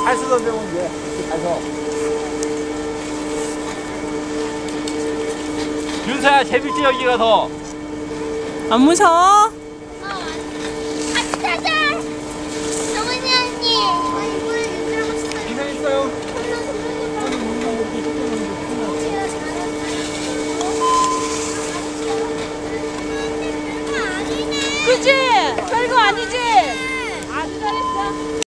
잘 쓰던데 뭐 이제 가서. 윤서야 재밌지 여기가 더. 안 무서워?